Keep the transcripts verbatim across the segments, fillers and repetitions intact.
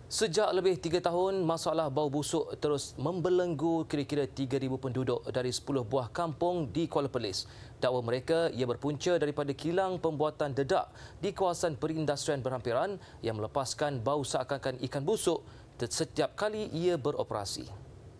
Sejak lebih tiga tahun, masalah bau busuk terus membelenggu kira-kira tiga ribu penduduk dari sepuluh buah kampung di Kuala Perlis. Dakwa mereka ia berpunca daripada kilang pembuatan dedak di kawasan perindustrian berhampiran yang melepaskan bau seakan-akan ikan busuk setiap kali ia beroperasi.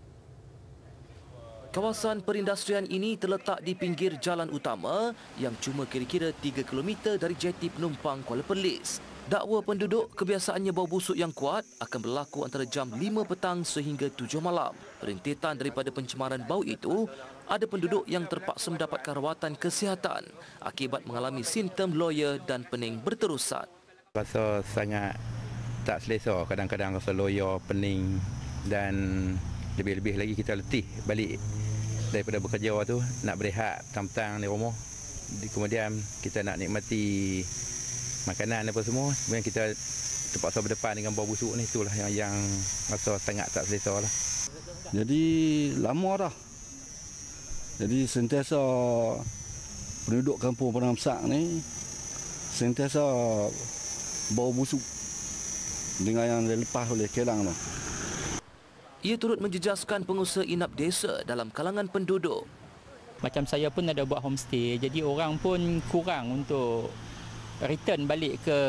Kawasan perindustrian ini terletak di pinggir jalan utama yang cuma kira-kira tiga kilometer dari jeti penumpang Kuala Perlis. Dakwa penduduk kebiasaannya bau busuk yang kuat akan berlaku antara jam lima petang sehingga tujuh malam. Rentetan daripada pencemaran bau itu, ada penduduk yang terpaksa mendapatkan rawatan kesihatan akibat mengalami simptom loya dan pening berterusan. Rasa sangat tak selesa, kadang-kadang rasa loya, pening dan lebih-lebih lagi kita letih balik daripada bekerja tu, nak berehat petang-petang di rumah. Kemudian kita nak nikmati makanan apa semua, kemudian kita terpaksa berdepan dengan bau busuk ni, itulah yang, yang rasa sangat tak selesa lah. Jadi lama dah. Jadi sentiasa penduduk kampung Padang Besar ni sentiasa bau busuk dengan yang dilepas oleh kilang tu. Ia turut menjejaskan pengusaha inap desa dalam kalangan penduduk. Macam saya pun ada buat homestay, jadi orang pun kurang untuk return balik ke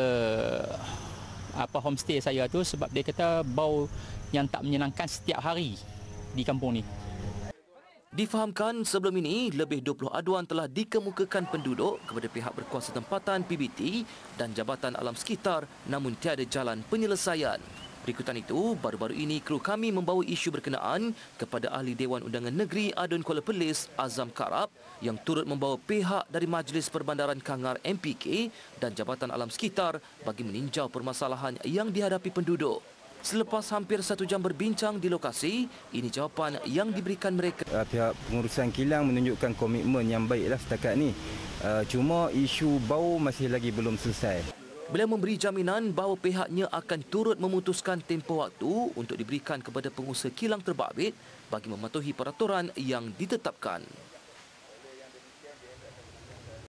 apa homestay saya tu sebab dia kata bau yang tak menyenangkan setiap hari di kampung ni. Difahamkan sebelum ini lebih dua puluh aduan telah dikemukakan penduduk kepada pihak berkuasa tempatan P B T dan Jabatan Alam Sekitar, namun tiada jalan penyelesaian. Berikutan itu, baru-baru ini kru kami membawa isu berkenaan kepada Ahli Dewan Undangan Negeri Adun Kuala Perlis, Azam Karab, yang turut membawa pihak dari Majlis Perbandaran Kangar M P K dan Jabatan Alam Sekitar bagi meninjau permasalahan yang dihadapi penduduk. Selepas hampir satu jam berbincang di lokasi, ini jawapan yang diberikan mereka. Pihak pengurusan kilang menunjukkan komitmen yang baiklah setakat ni. Cuma isu bau masih lagi belum selesai. Beliau memberi jaminan bahawa pihaknya akan turut memutuskan tempoh waktu untuk diberikan kepada pengusaha kilang terbabit bagi mematuhi peraturan yang ditetapkan.